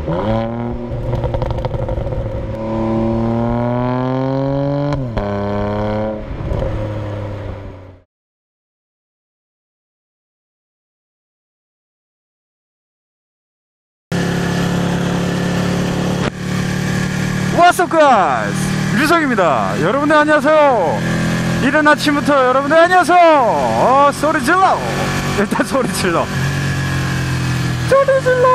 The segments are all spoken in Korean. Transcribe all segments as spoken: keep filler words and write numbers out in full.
What's up guys, 류성입니다. 여러분들 안녕하세요. 이른 아침부터 여러분들 안녕하세요. 어, 소리 질러. 일단 소리 질러 소리 질러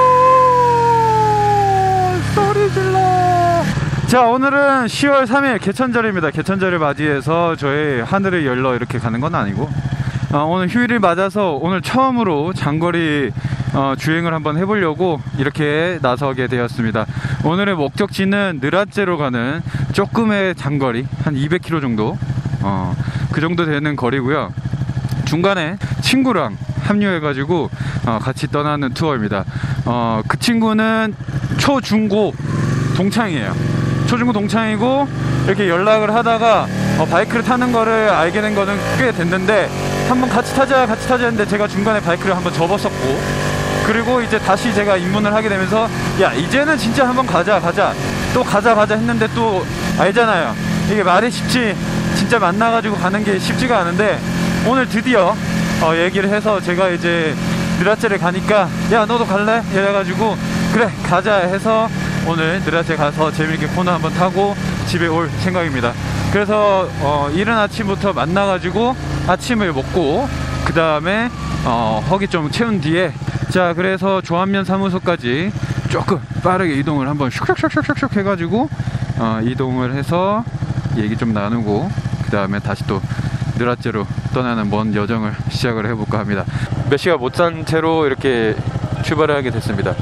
소리 질러. 자, 오늘은 시월 삼일 개천절입니다. 개천절을 맞이해서 저희 하늘을 열러 이렇게 가는 건 아니고 어, 오늘 휴일을 맞아서 오늘 처음으로 장거리 어, 주행을 한번 해보려고 이렇게 나서게 되었습니다. 오늘의 목적지는 느라째로 가는 조금의 장거리, 한 이백 킬로미터 정도, 어, 그 정도 되는 거리고요. 중간에 친구랑 합류해가지고 어, 같이 떠나는 투어입니다. 어, 그 친구는 초중고 동창이에요. 초중고 동창이고 이렇게 연락을 하다가 어, 바이크를 타는 거를 알게 된 거는 꽤 됐는데 한번 같이 타자 같이 타자 했는데 제가 중간에 바이크를 한번 접었었고, 그리고 이제 다시 제가 입문을 하게 되면서 야, 이제는 진짜 한번 가자 가자 또 가자 가자 했는데, 또 알잖아요, 이게 말이 쉽지 진짜 만나가지고 가는 게 쉽지가 않은데, 오늘 드디어 어, 얘기를 해서 제가 이제 느라째를 가니까 야, 너도 갈래? 이래가지고 그래 가자 해서 오늘 느라째 가서 재밌게 코너 한번 타고 집에 올 생각입니다. 그래서 어, 이른 아침부터 만나가지고 아침을 먹고 그 다음에 어, 허기 좀 채운 뒤에, 자, 그래서 조합면 사무소까지 조금 빠르게 이동을 한번 슉슉슉슉슉 해가지고 어, 이동을 해서 얘기 좀 나누고 그 다음에 다시 또 느라째로 떠나는 먼 여정을 시작을 해볼까 합니다. 몇 시간 못 잔 채로 이렇게 출발을 하게 됐습니다.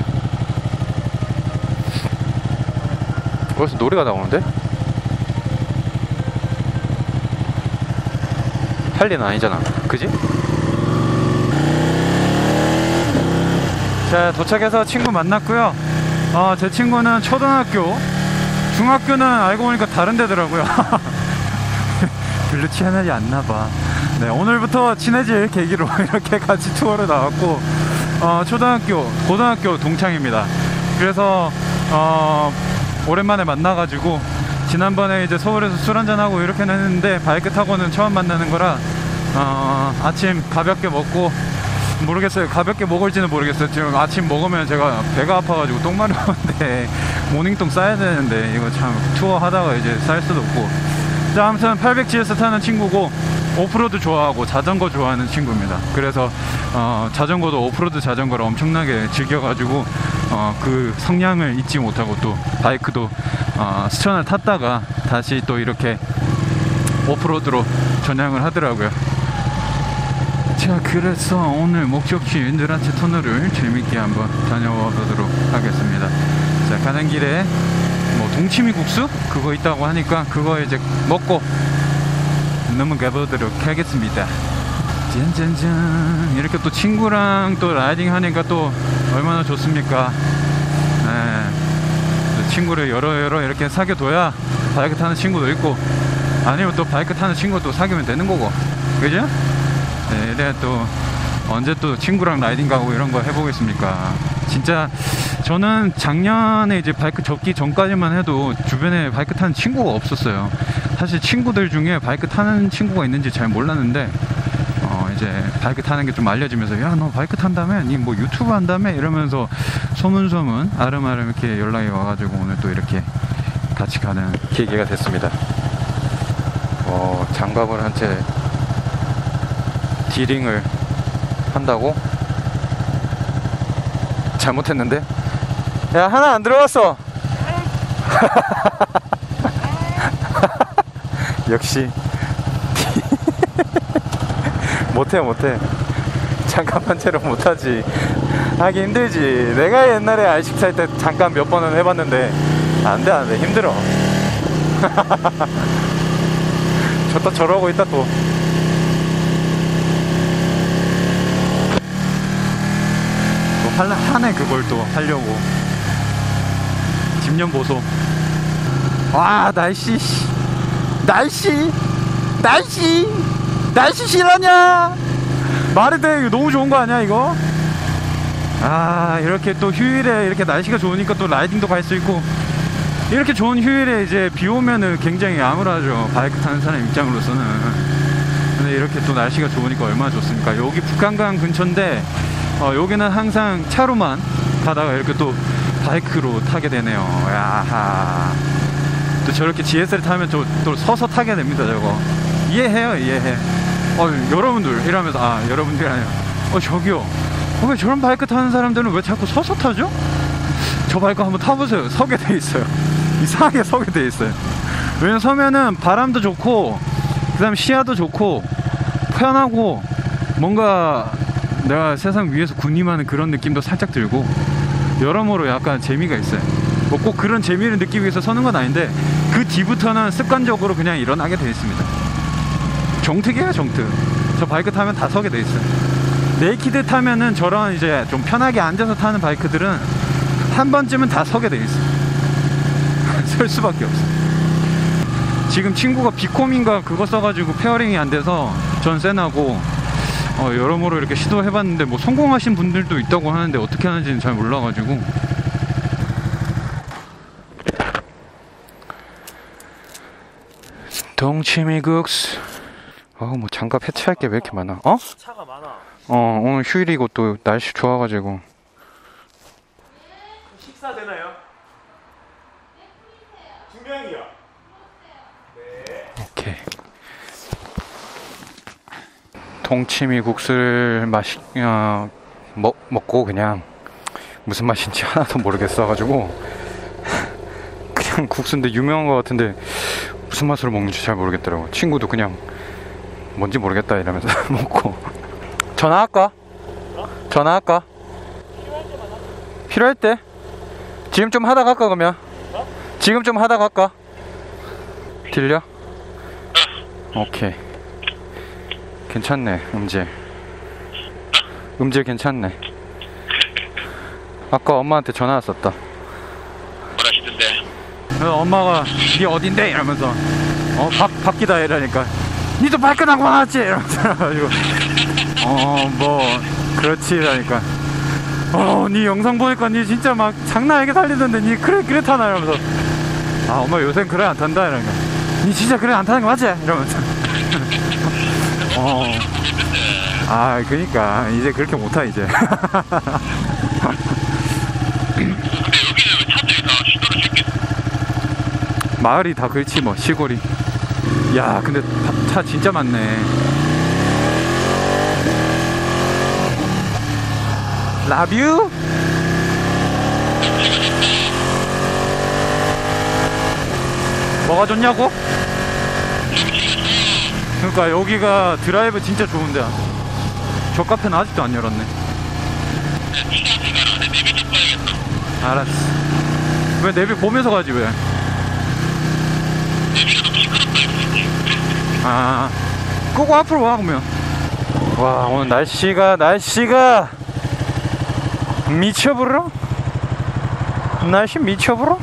벌써 노래가 나오는데? 할 일은 아니잖아, 그지? 자, 도착해서 친구 만났고요. 어, 제 친구는 초등학교, 중학교는 알고 보니까 다른 데더라고요. 별로 친하지 않나봐. 네, 오늘부터 친해질 계기로 이렇게 같이 투어를 나왔고, 어, 초등학교, 고등학교 동창입니다. 그래서 어, 오랜만에 만나가지고 지난번에 이제 서울에서 술 한잔하고 이렇게는 했는데 바이크 타고는 처음 만나는 거라 어, 아침 가볍게 먹고, 모르겠어요, 가볍게 먹을지는 모르겠어요. 지금 아침 먹으면 제가 배가 아파가지고 똥 마려운데 모닝똥 싸야 되는데 이거 참 투어 하다가 이제 쌀 수도 없고. 자, 아무튼 팔백 지에스 타는 친구고 오프로드 좋아하고 자전거 좋아하는 친구입니다. 그래서 어, 자전거도 오프로드 자전거를 엄청나게 즐겨가지고 어, 그 성향을 잊지 못하고 또 바이크도 어, 스천을 탔다가 다시 또 이렇게 오프로드로 전향을 하더라고요. 자, 그래서 오늘 목적지 느라째 터널을 재밌게 한번 다녀와 보도록 하겠습니다. 자, 가는 길에 뭐 동치미 국수? 그거 있다고 하니까 그거 이제 먹고 넘어가 보도록 하겠습니다. 짠짠짠. 이렇게 또 친구랑 또 라이딩 하니까 또 얼마나 좋습니까? 네. 친구를 여러 여러 이렇게 사귀어둬야 바이크 타는 친구도 있고, 아니면 또 바이크 타는 친구도 사귀면 되는 거고, 그죠? 네, 이래 또 언제 또 친구랑 라이딩 가고 이런 거 해보겠습니까? 진짜 저는 작년에 이제 바이크 접기 전까지만 해도 주변에 바이크 타는 친구가 없었어요. 사실 친구들 중에 바이크 타는 친구가 있는지 잘 몰랐는데 어 이제 바이크 타는 게 좀 알려지면서 야, 너 바이크 탄다며? 니 뭐 유튜브 한다며? 이러면서 소문소문 아름아름 이렇게 연락이 와가지고 오늘 또 이렇게 같이 가는 계기가 됐습니다. 어, 장갑을 한 채 디링을 한다고? 잘못했는데? 야, 하나 안 들어갔어. 역시 못해 못해 장갑 한 채로 못하지. 하기 힘들지. 내가 옛날에 알십 살 때 잠깐 몇 번은 해봤는데 안돼 안돼, 힘들어. 저따 저러고 있다 또. 하네, 그걸 또 하려고. 집념 보소. 와, 날씨 날씨 날씨 날씨 실화냐? 말이 돼. 이거 너무 좋은 거 아니야 이거? 아, 이렇게 또 휴일에 이렇게 날씨가 좋으니까 또 라이딩도 갈 수 있고, 이렇게 좋은 휴일에 이제 비 오면은 굉장히 암울하죠, 바이크 타는 사람 입장으로서는. 근데 이렇게 또 날씨가 좋으니까 얼마나 좋습니까. 여기 북한강 근처인데 어, 여기는 항상 차로만 가다가 이렇게 또 바이크로 타게 되네요. 야하. 또 저렇게 지에스를 타면 또, 또 서서 타게 됩니다. 저거 이해해요, 이해해. 어, 여러분들 이러면서, 아, 여러분들이 아니라, 어, 저기요, 어, 왜 저런 바이크 타는 사람들은 왜 자꾸 서서 타죠? 저 바이크 한번 타보세요. 서게 돼 있어요. 이상하게 서게 돼 있어요. 왜냐면 서면은 바람도 좋고, 그 다음 시야도 좋고 편하고, 뭔가 내가 세상 위에서 군림하는 그런 느낌도 살짝 들고, 여러모로 약간 재미가 있어요. 뭐 꼭 그런 재미를 느끼기 위해서 서는 건 아닌데, 그 뒤부터는 습관적으로 그냥 일어나게 되어 있습니다. 정특이에요, 정특. 저 바이크 타면 다 서게 돼 있어요. 네이키드 타면은 저런 이제 좀 편하게 앉아서 타는 바이크들은 한 번쯤은 다 서게 돼 있어요. 설 수밖에 없어. 지금 친구가 비콤인가 그거 써가지고 페어링이 안 돼서 전 세나고, 어, 여러모로 이렇게 시도해봤는데 뭐 성공하신 분들도 있다고 하는데 어떻게 하는지는 잘 몰라가지고. 동치미국수. 어, 뭐 장갑 해체할 게 왜 이렇게 많아? 어? 차가 많아. 어, 오늘 휴일이고 또 날씨 좋아가지고. 식사 되나요? 두 명이요. 네. 오케이. 동치미국수를 마시, 어, 먹, 먹고 그냥 무슨 맛인지 하나도 모르겠어가지고 그냥 국수인데 유명한 것 같은데 무슨 맛으로 먹는지 잘 모르겠더라고. 친구도 그냥 뭔지 모르겠다 이러면서 먹고. 전화할까? 어? 전화할까? 필요할 때만 하자. 필요할 때? 지금 좀 하다 갈까 그러면? 어? 지금 좀 하다 갈까? 들려? 오케이. 괜찮네, 음질. 음질 괜찮네. 아까 엄마한테 전화 왔었다. 뭐라시던데? 엄마가 니 어딘데? 이러면서 어, 박, 바뀌다 이러니까 니도 바이크 나고 나왔지? 이러면서 가지고 어, 뭐 그렇지 이러니까 어, 니 영상 보니까 니 진짜 막 장난 아니게 달리던데 니 그래 그래 타나? 이러면서 아, 엄마 요새는 그래 안 탄다 이러니까 니 진짜 그래 안 타는 거 맞지? 이러면서 어, 아, 그니까 이제 그렇게 못 타 이제. 마을이 다 그렇지 뭐, 시골이. 야, 근데 차 진짜 많네. 라뷰? 뭐가 좋냐고? 그러니까 여기가 드라이브 진짜 좋은데 저 카페는 아직도 안 열었네. 알았어. 왜 내비 보면서 가지 왜? 아, 끄고 앞으로 와 그러면. 와, 오늘 날씨가 날씨가 미쳐버려? 날씨 미쳐버려?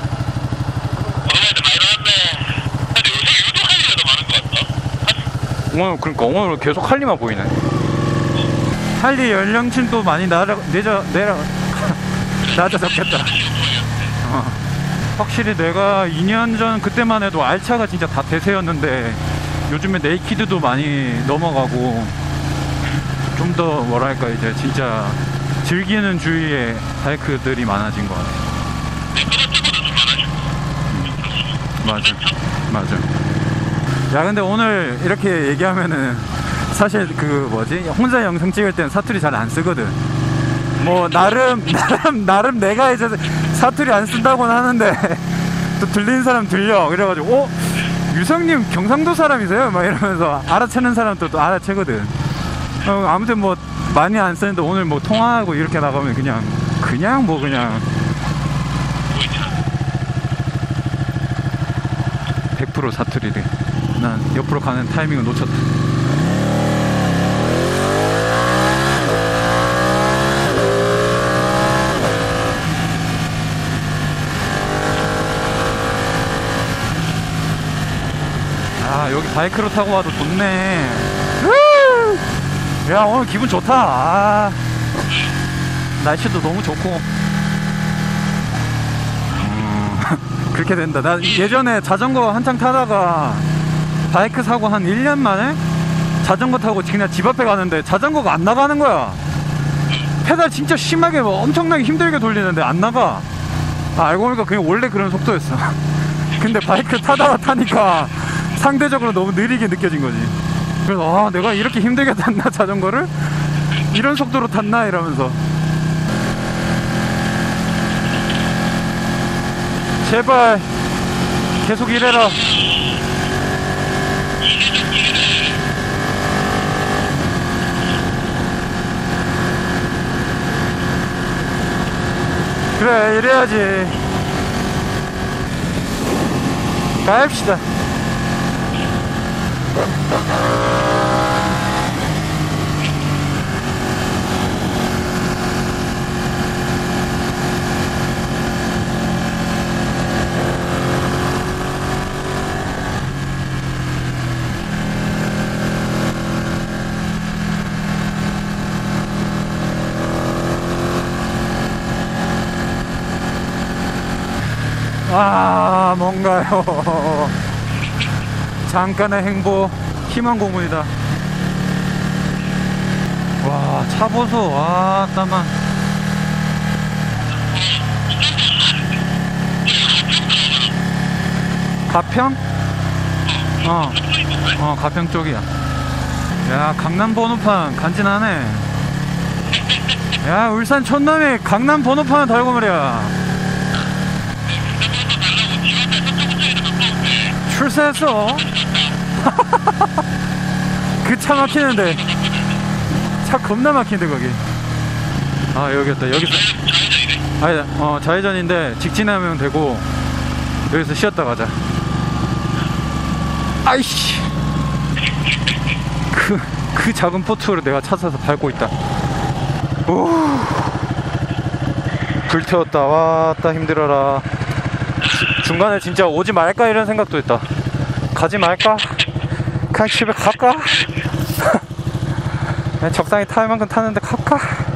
오늘 그러니까 오늘 계속 할리만 보이네. 할리 연령층도 많이 나라, 내려 내려 낮아졌겠다. 어. 확실히 내가 이 년 전 그때만 해도 알차가 진짜 다 대세였는데 요즘에 네이키드도 많이 넘어가고 좀 더 뭐랄까 이제 진짜 즐기는 주위의 바이크들이 많아진 것 같아. 음, 맞아, 맞아. 야, 근데 오늘 이렇게 얘기하면은 사실 그 뭐지, 혼자 영상 찍을 때는 사투리 잘 안 쓰거든. 뭐 나름 나름 나름 내가 이제 사투리 안 쓴다고는 하는데 또 들리는 사람 들려. 그래가지고 어? 유성님 경상도 사람이세요? 막 이러면서 알아채는 사람도 또 알아채거든. 어, 아무튼 뭐 많이 안 쓰는데 오늘 뭐 통화하고 이렇게 나가면 그냥 그냥 뭐 그냥 백 퍼센트 사투리래. 난 옆으로 가는 타이밍을 놓쳤다. 아, 여기 바이크로 타고 와도 좋네. 야, 오늘 기분 좋다. 아. 날씨도 너무 좋고 음, 그렇게 된다. 나 예전에 자전거 한창 타다가 바이크 사고 한 일 년 만에 자전거 타고 그냥 집 앞에 가는데 자전거가 안 나가는 거야. 페달 진짜 심하게 뭐 엄청나게 힘들게 돌리는데 안 나가. 아, 알고 보니까 그냥 원래 그런 속도였어. 근데 바이크 타다가 타니까 상대적으로 너무 느리게 느껴진 거지. 그래서 아, 내가 이렇게 힘들게 탔나 자전거를? 이런 속도로 탔나? 이러면서 제발 계속 이래라. 그래, 이래야지. 가입시다. 아, 뭔가요. 잠깐의 행복, 희망 고문이다. 와, 차 보소. 와, 땀만. 가평? 어, 어, 가평 쪽이야. 야, 강남 번호판 간지나네. 야, 울산 촌남이 강남 번호판을 달고 말이야. 출세했어. 그 차 막히는데. 차 겁나 막히는데 거기. 아, 여기였다. 여기서 아니다. 어, 좌회전인데 직진하면 되고 여기서 쉬었다 가자. 아이씨. 그, 그 작은 포트를 내가 찾아서 밟고 있다. 오. 불태웠다. 왔다 힘들어라. 중간에 진짜 오지 말까 이런 생각도 했다. 가지 말까? 그냥 집에 갈까? 그냥 적당히 탈 만큼 타는데 갈까?